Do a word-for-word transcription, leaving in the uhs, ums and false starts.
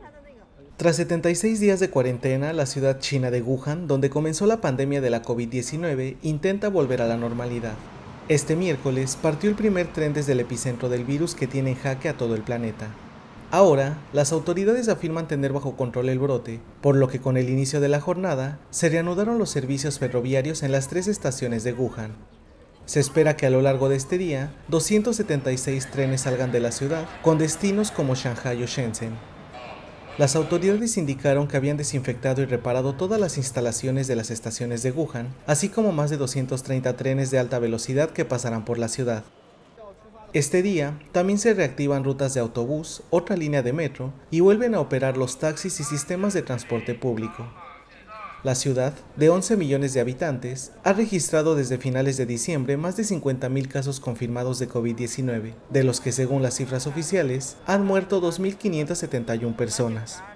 Tras setenta y seis días de cuarentena, la ciudad china de Wuhan, donde comenzó la pandemia de la COVID diecinueve, intenta volver a la normalidad. Este miércoles partió el primer tren desde el epicentro del virus que tiene en jaque a todo el planeta. Ahora, las autoridades afirman tener bajo control el brote, por lo que con el inicio de la jornada, se reanudaron los servicios ferroviarios en las tres estaciones de Wuhan. Se espera que a lo largo de este día, doscientos setenta y seis trenes salgan de la ciudad, con destinos como Shanghái o Shenzhen. Las autoridades indicaron que habían desinfectado y reparado todas las instalaciones de las estaciones de Wuhan, así como más de doscientos treinta trenes de alta velocidad que pasarán por la ciudad. Este día, también se reactivan rutas de autobús, otra línea de metro, y vuelven a operar los taxis y sistemas de transporte público. La ciudad, de once millones de habitantes, ha registrado desde finales de diciembre más de cincuenta mil casos confirmados de COVID diecinueve, de los que según las cifras oficiales, han muerto dos mil quinientas setenta y una personas.